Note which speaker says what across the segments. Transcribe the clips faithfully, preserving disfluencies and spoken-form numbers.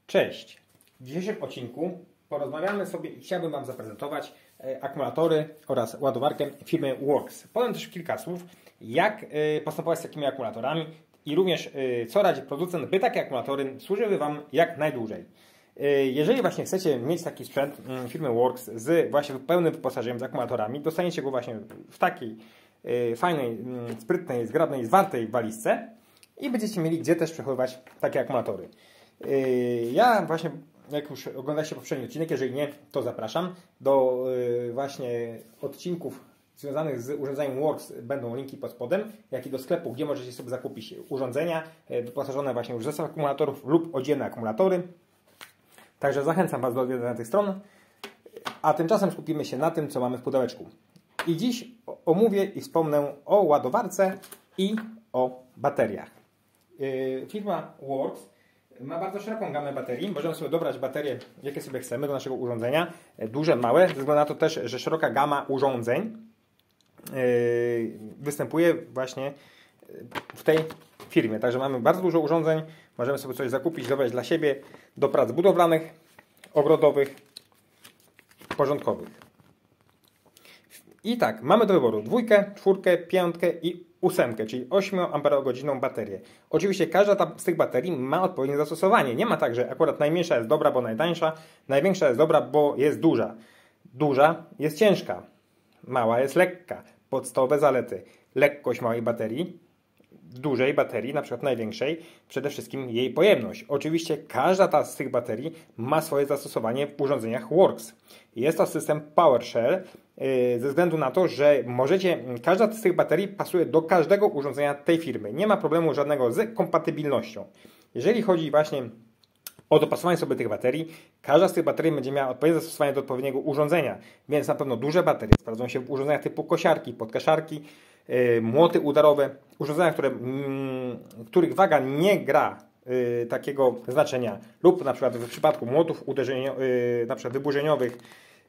Speaker 1: Cześć! W dzisiejszym odcinku porozmawiamy sobie i chciałbym Wam zaprezentować akumulatory oraz ładowarkę firmy Works. Powiem też kilka słów, jak postępować z takimi akumulatorami i również co radzi producent, by takie akumulatory służyły Wam jak najdłużej. Jeżeli właśnie chcecie mieć taki sprzęt firmy Works z właśnie pełnym wyposażeniem, z akumulatorami, dostaniecie go właśnie w takiej fajnej, sprytnej, zgrabnej, zwartej walizce i będziecie mieli gdzie też przechowywać takie akumulatory. Ja właśnie, jak już oglądacie poprzedni odcinek, jeżeli nie, to zapraszam do właśnie odcinków związanych z urządzeniem Works. Będą linki pod spodem, jak i do sklepu, gdzie możecie sobie zakupić urządzenia wyposażone właśnie już w zestaw akumulatorów lub oddzielne akumulatory. Także zachęcam Was do odwiedzenia tych stron, a tymczasem skupimy się na tym, co mamy w pudełeczku. I dziś omówię i wspomnę o ładowarce i o bateriach. Firma Works ma bardzo szeroką gamę baterii. Możemy sobie dobrać baterie, jakie sobie chcemy do naszego urządzenia. Duże, małe, ze względu na to też, że szeroka gama urządzeń występuje właśnie w tej firmie. Także mamy bardzo dużo urządzeń. Możemy sobie coś zakupić, dobrać dla siebie do prac budowlanych, ogrodowych, porządkowych. I tak, mamy do wyboru dwójkę, czwórkę, piątkę i ósemkę, czyli ośmioamperogodzinną baterię. Oczywiście każda ta, z tych baterii ma odpowiednie zastosowanie. Nie ma tak, że akurat najmniejsza jest dobra, bo najtańsza, największa jest dobra, bo jest duża. Duża jest ciężka, mała jest lekka. Podstawowe zalety: lekkość małej baterii, dużej baterii, na przykład największej, przede wszystkim jej pojemność. Oczywiście każda ta z tych baterii ma swoje zastosowanie w urządzeniach Works. Jest to system PowerShell, ze względu na to, że możecie, każda z tych baterii pasuje do każdego urządzenia tej firmy. Nie ma problemu żadnego z kompatybilnością. Jeżeli chodzi właśnie o dopasowanie sobie tych baterii, każda z tych baterii będzie miała odpowiednie zastosowanie do odpowiedniego urządzenia, więc na pewno duże baterie sprawdzą się w urządzeniach typu kosiarki, podkaszarki, yy, młoty udarowe, urządzenia, które, yy, których waga nie gra yy, takiego znaczenia, lub na przykład w przypadku młotów uderzeniowych, yy, na przykład wyburzeniowych,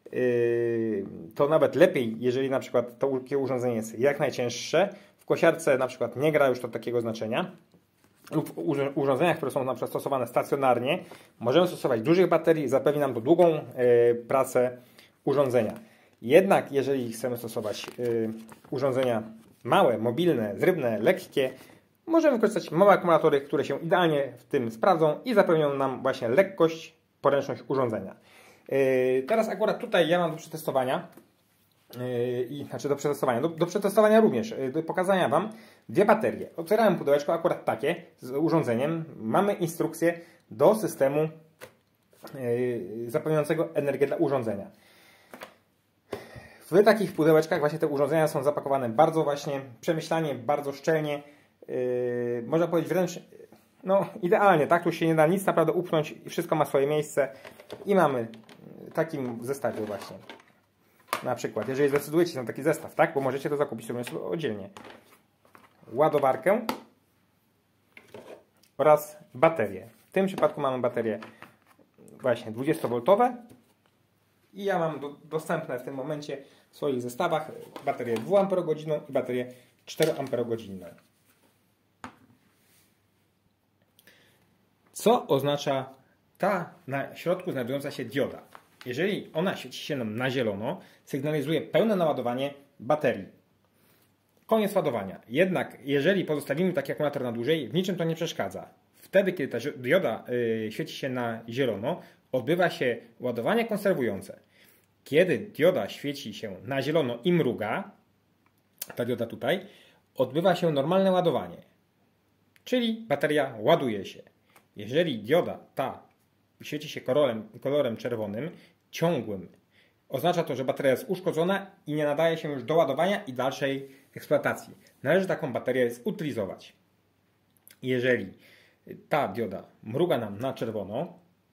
Speaker 1: to nawet lepiej, jeżeli na przykład to urządzenie jest jak najcięższe. W kosiarce na przykład nie gra już to takiego znaczenia. Lub w urządzeniach, które są na przykład stosowane stacjonarnie, możemy stosować dużych baterii, zapewni nam to długą pracę urządzenia. Jednak jeżeli chcemy stosować urządzenia małe, mobilne, zrywne, lekkie, możemy wykorzystać małe akumulatory, które się idealnie w tym sprawdzą i zapewnią nam właśnie lekkość, poręczność urządzenia. Teraz akurat tutaj ja mam do przetestowania, i, znaczy do przetestowania, do, do przetestowania również, do pokazania Wam dwie baterie. Otwierałem pudełeczko akurat takie z urządzeniem. Mamy instrukcję do systemu zapewniającego energię dla urządzenia. W takich pudełeczkach właśnie te urządzenia są zapakowane bardzo właśnie przemyślanie, bardzo szczelnie, można powiedzieć wręcz no idealnie, tak? Tu się nie da nic naprawdę upchnąć i wszystko ma swoje miejsce. I mamy w takim zestawie właśnie. Na przykład, jeżeli zdecydujecie się na taki zestaw, tak? Bo możecie to zakupić sobie oddzielnie. Ładowarkę oraz baterię. W tym przypadku mamy baterie właśnie dwudziestowoltowe i ja mam do, dostępne w tym momencie w swoich zestawach baterię dwuamperogodzinną i baterię czteroamperogodzinną. Co oznacza ta na środku znajdująca się dioda? Jeżeli ona świeci się nam na zielono, sygnalizuje pełne naładowanie baterii. Koniec ładowania. Jednak jeżeli pozostawimy taki akumulator na dłużej, w niczym to nie przeszkadza. Wtedy, kiedy ta dioda yy, świeci się na zielono, odbywa się ładowanie konserwujące. Kiedy dioda świeci się na zielono i mruga, ta dioda tutaj, odbywa się normalne ładowanie. Czyli bateria ładuje się. Jeżeli dioda ta świeci się kolorem, kolorem czerwonym, ciągłym, oznacza to, że bateria jest uszkodzona i nie nadaje się już do ładowania i dalszej eksploatacji. Należy taką baterię zutylizować. Jeżeli ta dioda mruga nam na czerwono,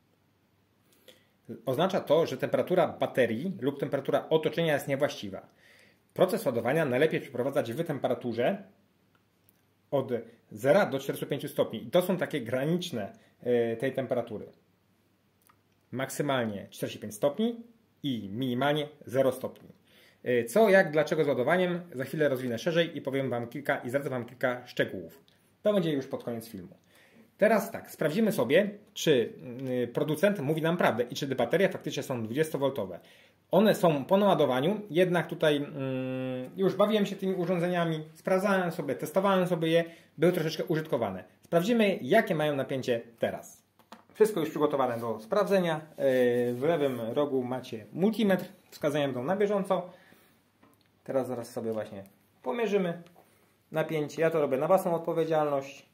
Speaker 1: oznacza to, że temperatura baterii lub temperatura otoczenia jest niewłaściwa. Proces ładowania najlepiej przeprowadzać w temperaturze od zera do czterdziestu pięciu stopni. I to są takie graniczne tej temperatury. Maksymalnie czterdzieści pięć stopni i minimalnie zero stopni. Co, jak, dlaczego z ładowaniem za chwilę rozwinę szerzej i powiem Wam kilka i zdradzę Wam kilka szczegółów. To będzie już pod koniec filmu. Teraz tak, sprawdzimy sobie, czy producent mówi nam prawdę i czy te baterie faktycznie są dwudziestowoltowe. One są po naładowaniu, jednak tutaj mm, już bawiłem się tymi urządzeniami, sprawdzałem sobie, testowałem sobie je, były troszeczkę użytkowane. Sprawdzimy, jakie mają napięcie teraz. Wszystko już przygotowane do sprawdzenia. W lewym rogu macie multimetr, wskazania będą na bieżąco. Teraz zaraz sobie właśnie pomierzymy napięcie. Ja to robię na własną odpowiedzialność.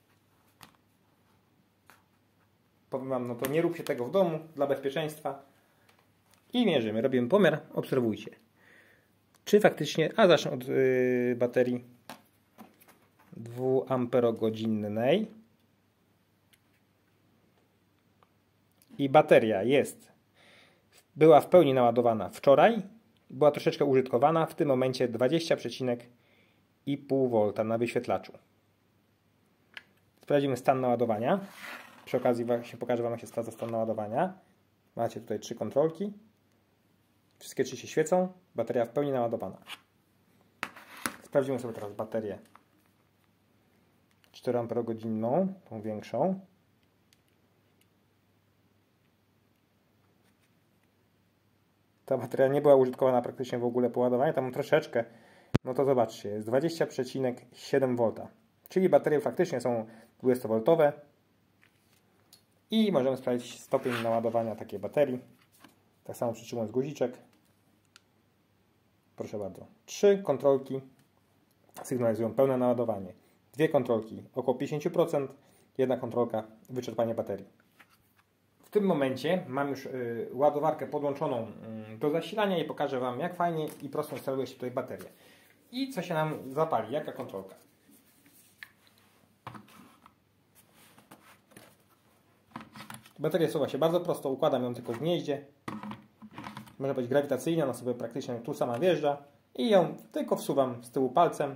Speaker 1: Powiem Wam, no to nie róbcie tego w domu dla bezpieczeństwa. I mierzymy, robimy pomiar, obserwujcie. Czy faktycznie, a zacznę od yy, baterii dwuamperogodzinnej. I bateria jest, była w pełni naładowana wczoraj, była troszeczkę użytkowana, w tym momencie dwadzieścia przecinek pięć wolta na wyświetlaczu. Sprawdzimy stan naładowania. Przy okazji właśnie pokażę Wam, jak się sprawdza stan naładowania. Macie tutaj trzy kontrolki. Wszystkie trzy się świecą. Bateria w pełni naładowana. Sprawdzimy sobie teraz baterię czteroamperogodzinną, tą większą. Ta bateria nie była użytkowana praktycznie w ogóle po ładowaniu, tam troszeczkę. No to zobaczcie, jest dwadzieścia przecinek siedem wolta. Czyli baterie faktycznie są dwudziestowoltowe. I możemy sprawdzić stopień naładowania takiej baterii. Tak samo przytrzymując guziczek. Proszę bardzo. Trzy kontrolki sygnalizują pełne naładowanie. Dwie kontrolki około pięćdziesiąt procent. Jedna kontrolka wyczerpanie baterii. W tym momencie mam już y, ładowarkę podłączoną y, do zasilania i pokażę Wam, jak fajnie i prosto instaluje się tutaj baterię. I co się nam zapali, jaka kontrolka. Bateria suwa się bardzo prosto, układam ją tylko w gnieździe. Może być grawitacyjna, ona sobie praktycznie tu sama wjeżdża. I ją tylko wsuwam z tyłu palcem.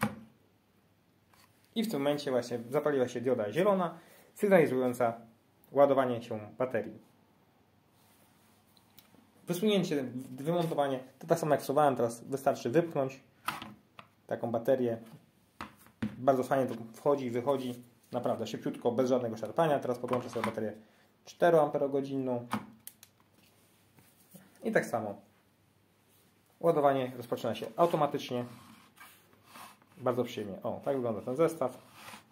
Speaker 1: I w tym momencie właśnie zapaliła się dioda zielona, sygnalizująca ładowanie się baterii. Wysunięcie, wymontowanie, to tak samo jak wsuwałem, teraz wystarczy wypchnąć taką baterię. Bardzo fajnie to wchodzi i wychodzi, naprawdę szybciutko, bez żadnego szarpania. Teraz podłączę sobie baterię czteroamperogodzinną i tak samo ładowanie rozpoczyna się automatycznie. Bardzo przyjemnie. O, tak wygląda ten zestaw.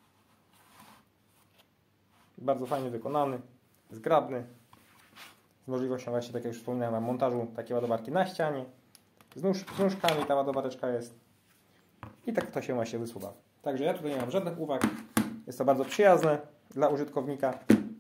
Speaker 1: Bardzo fajnie wykonany, zgrabny, z możliwością właśnie, tak jak już wspominałem, montażu takiej ładowarki na ścianie. Z, nóż, z nóżkami ta ładowareczka jest. I tak to się właśnie wysuwa. Także ja tutaj nie mam żadnych uwag. Jest to bardzo przyjazne dla użytkownika.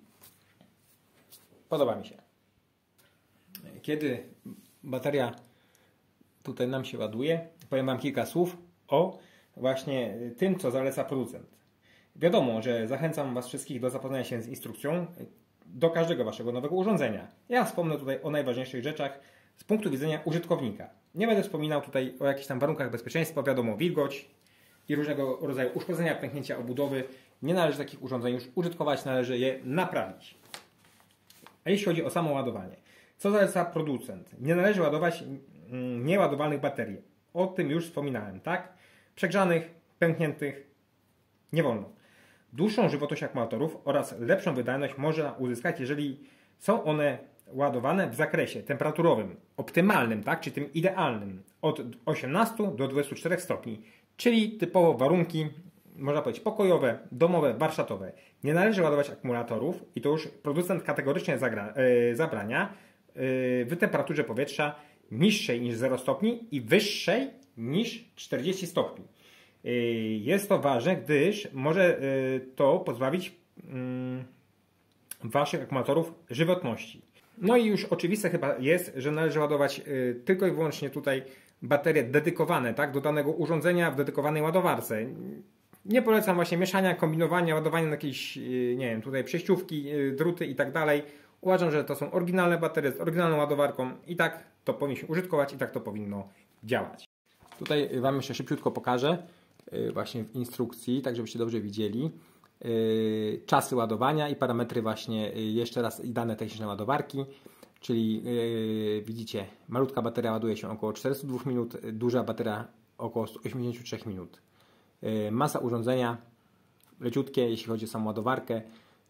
Speaker 1: Podoba mi się. Kiedy bateria tutaj nam się ładuje, powiem Wam kilka słów o właśnie tym, co zaleca producent. Wiadomo, że zachęcam Was wszystkich do zapoznania się z instrukcją do każdego Waszego nowego urządzenia. Ja wspomnę tutaj o najważniejszych rzeczach z punktu widzenia użytkownika. Nie będę wspominał tutaj o jakichś tam warunkach bezpieczeństwa, wiadomo, wilgoć i różnego rodzaju uszkodzenia, pęknięcia obudowy. Nie należy takich urządzeń już użytkować, należy je naprawić. A jeśli chodzi o samo ładowanie, co zaleca producent? Nie należy ładować nieładowalnych baterii. O tym już wspominałem, tak? Przegrzanych, pękniętych nie wolno. Dłuższą żywotność akumulatorów oraz lepszą wydajność można uzyskać, jeżeli są one ładowane w zakresie temperaturowym optymalnym, tak, czy tym idealnym, od osiemnastu do dwudziestu czterech stopni, czyli typowo warunki, można powiedzieć, pokojowe, domowe, warsztatowe. Nie należy ładować akumulatorów i to już producent kategorycznie zagra, yy, zabrania yy, w temperaturze powietrza niższej niż zero stopni i wyższej niż czterdzieści stopni. Jest to ważne, gdyż może to pozbawić Waszych akumulatorów żywotności. No i już oczywiste chyba jest, że należy ładować tylko i wyłącznie tutaj baterie dedykowane, tak, do danego urządzenia w dedykowanej ładowarce. Nie polecam właśnie mieszania, kombinowania, ładowania na jakieś, nie wiem, tutaj przejściówki, druty i tak dalej. Uważam, że to są oryginalne baterie z oryginalną ładowarką i tak to powinniśmy użytkować i tak to powinno działać. Tutaj Wam jeszcze szybciutko pokażę właśnie w instrukcji, tak żebyście dobrze widzieli czasy ładowania i parametry właśnie jeszcze raz i dane techniczne ładowarki, czyli yy, widzicie, malutka bateria ładuje się około czterysta dwa minut, duża bateria około sto osiemdziesiąt trzy minut. Yy, masa urządzenia leciutkie, jeśli chodzi o samą ładowarkę,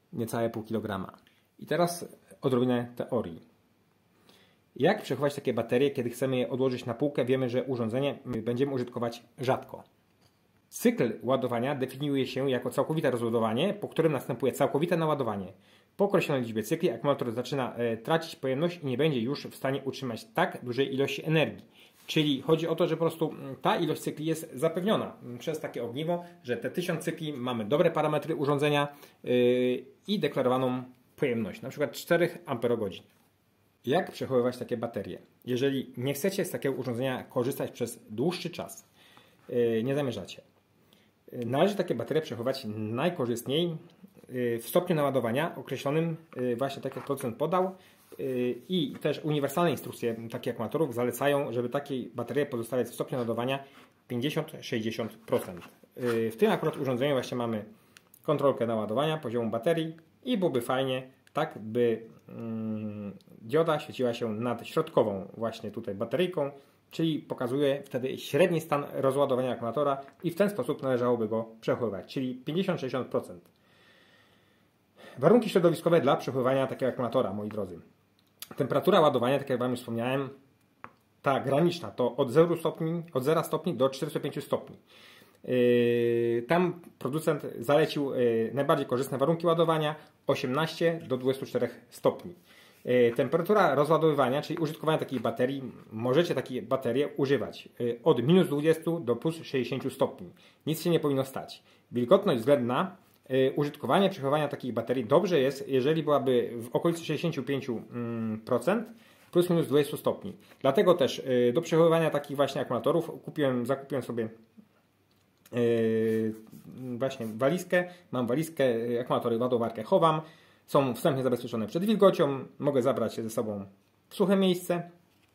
Speaker 1: niecałe pół kilograma. I teraz odrobinę teorii. Jak przechować takie baterie, kiedy chcemy je odłożyć na półkę? Wiemy, że urządzenie będziemy użytkować rzadko. Cykl ładowania definiuje się jako całkowite rozładowanie, po którym następuje całkowite naładowanie. Po określonej liczbie cykli akumulator zaczyna e, tracić pojemność i nie będzie już w stanie utrzymać tak dużej ilości energii. Czyli chodzi o to, że po prostu ta ilość cykli jest zapewniona przez takie ogniwo, że te tysiąc cykli mamy dobre parametry urządzenia yy, i deklarowaną pojemność, na przykład cztery amperogodziny. Jak przechowywać takie baterie? Jeżeli nie chcecie z takiego urządzenia korzystać przez dłuższy czas, yy, nie zamierzacie, yy, należy takie baterie przechowywać najkorzystniej yy, w stopniu naładowania określonym, yy, właśnie tak jak producent podał, i też uniwersalne instrukcje takich akumulatorów zalecają, żeby takie baterie pozostawiać w stopniu naładowania pięćdziesiąt do sześćdziesięciu procent. W tym akurat urządzeniu właśnie mamy kontrolkę naładowania poziomu baterii i byłoby fajnie tak, by mm, dioda świeciła się nad środkową właśnie tutaj bateryjką, czyli pokazuje wtedy średni stan rozładowania akumulatora i w ten sposób należałoby go przechowywać, czyli pięćdziesiąt do sześćdziesięciu procent. Warunki środowiskowe dla przechowywania takiego akumulatora, moi drodzy. Temperatura ładowania, tak jak Wam już wspomniałem, ta graniczna to od zera stopni, od zera stopni do czterdziestu pięciu stopni. Yy, tam producent zalecił yy, najbardziej korzystne warunki ładowania osiemnaście do dwudziestu czterech stopni. Yy, temperatura rozładowywania, czyli użytkowania takiej baterii, możecie takie baterie używać yy, od minus dwudziestu do plus sześćdziesięciu stopni. Nic się nie powinno stać. Wilgotność względna, użytkowanie, przechowywania takich baterii dobrze jest, jeżeli byłaby w okolicy sześćdziesięciu pięciu procent plus minus dwadzieścia stopni. Dlatego też do przechowywania takich właśnie akumulatorów kupiłem, zakupiłem sobie właśnie walizkę. Mam walizkę, akumulatory, ładowarkę chowam. Są wstępnie zabezpieczone przed wilgocią. Mogę zabrać je ze sobą w suche miejsce,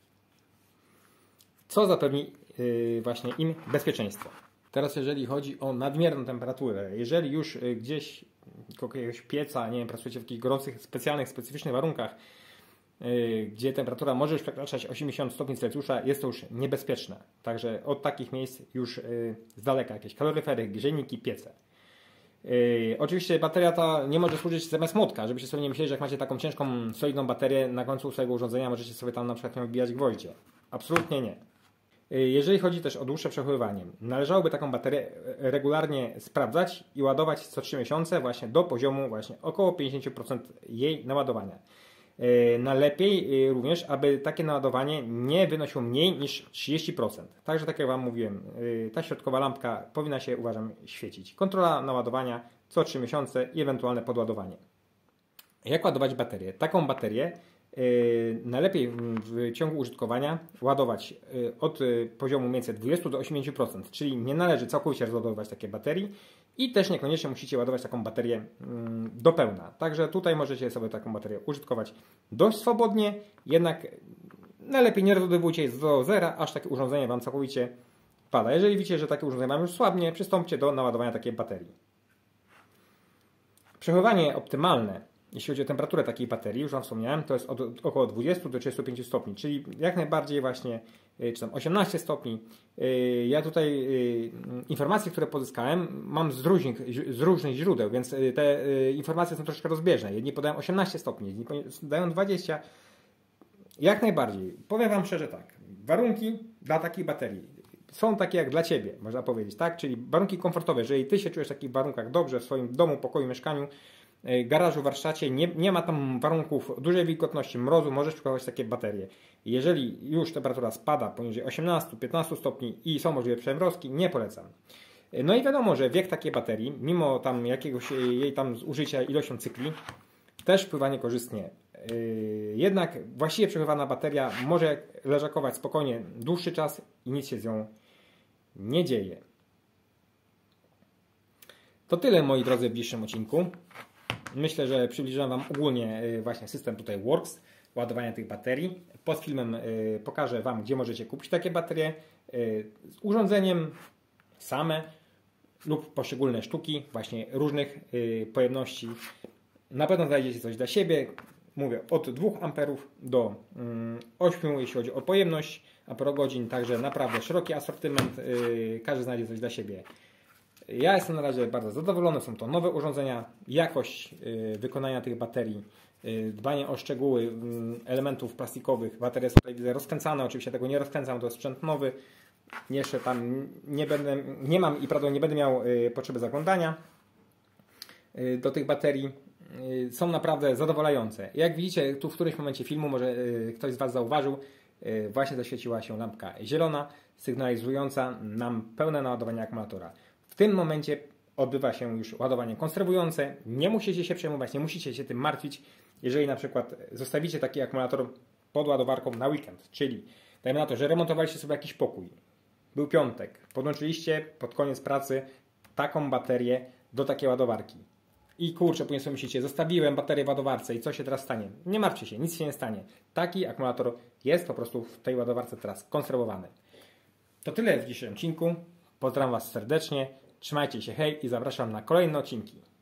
Speaker 1: co zapewni właśnie im bezpieczeństwo. Teraz jeżeli chodzi o nadmierną temperaturę, jeżeli już gdzieś koło jakiegoś pieca, nie wiem, pracujecie w takich gorących, specjalnych, specyficznych warunkach, yy, gdzie temperatura może już przekraczać osiemdziesiąt stopni Celsjusza, jest to już niebezpieczne. Także od takich miejsc już yy, z daleka jakieś kaloryfery, grzejniki, piece. Yy, oczywiście bateria ta nie może służyć zamiast młotka, żebyście sobie nie myśleli, że jak macie taką ciężką, solidną baterię na końcu swojego urządzenia, możecie sobie tam na przykład wbijać gwoździe. Absolutnie nie. Jeżeli chodzi też o dłuższe przechowywanie, należałoby taką baterię regularnie sprawdzać i ładować co trzy miesiące właśnie do poziomu właśnie około pięćdziesiąt procent jej naładowania. Najlepiej również, aby takie naładowanie nie wynosiło mniej niż trzydzieści procent. Także tak jak Wam mówiłem, ta środkowa lampka powinna się, uważam, świecić. Kontrola naładowania co trzy miesiące i ewentualne podładowanie. Jak ładować baterię? Taką baterię Yy, najlepiej w ciągu użytkowania ładować yy, od yy, poziomu mniej więcej dwudziestu do osiemdziesięciu procent, czyli nie należy całkowicie rozładowywać takiej baterii i też niekoniecznie musicie ładować taką baterię yy, do pełna. Także tutaj możecie sobie taką baterię użytkować dość swobodnie, jednak najlepiej nie rozładowujcie jej do zera, aż takie urządzenie Wam całkowicie pada. Jeżeli widzicie, że takie urządzenie Wam już słabnie, przystąpcie do naładowania takiej baterii. Przechowywanie optymalne, jeśli chodzi o temperaturę takiej baterii, już Wam wspomniałem, to jest od około dwudziestu do trzydziestu pięciu stopni, czyli jak najbardziej właśnie, czy tam osiemnaście stopni. Ja tutaj informacje, które pozyskałem, mam z różnych, z różnych źródeł, więc te informacje są troszkę rozbieżne. Jedni podają osiemnaście stopni, jedni dają dwadzieścia. Jak najbardziej. Powiem Wam szczerze tak, warunki dla takiej baterii są takie jak dla Ciebie, można powiedzieć, tak? Czyli warunki komfortowe. Jeżeli Ty się czujesz w takich warunkach dobrze w swoim domu, pokoju, mieszkaniu, garażu, warsztacie, nie, nie ma tam warunków dużej wilgotności, mrozu, możesz przechowywać takie baterie. Jeżeli już temperatura spada poniżej osiemnastu do piętnastu stopni i są możliwe przemrozki, nie polecam. No i wiadomo, że wiek takiej baterii, mimo tam jakiegoś jej tam zużycia ilością cykli, też wpływa niekorzystnie. Jednak właściwie przechowywana bateria może leżakować spokojnie dłuższy czas i nic się z nią nie dzieje. To tyle, moi drodzy, w dzisiejszym odcinku. Myślę, że przybliżyłem Wam ogólnie właśnie system tutaj Works, ładowania tych baterii. Pod filmem pokażę Wam, gdzie możecie kupić takie baterie z urządzeniem same lub poszczególne sztuki właśnie różnych pojemności. Na pewno znajdziecie coś dla siebie. Mówię od dwóch amperów do ośmiu, jeśli chodzi o pojemność amperogodzin, także naprawdę szeroki asortyment. Każdy znajdzie coś dla siebie. Ja jestem na razie bardzo zadowolony, są to nowe urządzenia, jakość wykonania tych baterii, dbanie o szczegóły elementów plastikowych. Baterie są tutaj widzę rozkręcane, oczywiście tego nie rozkręcam, to jest sprzęt nowy. Jeszcze tam nie będę, nie mam i prawdopodobnie nie będę miał potrzeby zaglądania do tych baterii. Są naprawdę zadowalające. Jak widzicie, tu w którymś momencie filmu, może ktoś z Was zauważył, właśnie zaświeciła się lampka zielona, sygnalizująca nam pełne naładowanie akumulatora. W tym momencie odbywa się już ładowanie konserwujące. Nie musicie się przejmować, nie musicie się tym martwić, jeżeli na przykład zostawicie taki akumulator pod ładowarką na weekend, czyli dajmy na to, że remontowaliście sobie jakiś pokój. Był piątek, podłączyliście pod koniec pracy taką baterię do takiej ładowarki. I kurczę, później sobie myślicie, zostawiłem baterię w ładowarce i co się teraz stanie? Nie martwcie się, nic się nie stanie. Taki akumulator jest po prostu w tej ładowarce teraz konserwowany. To tyle w dzisiejszym odcinku. Pozdrawiam Was serdecznie, trzymajcie się, hej i zapraszam na kolejne odcinki.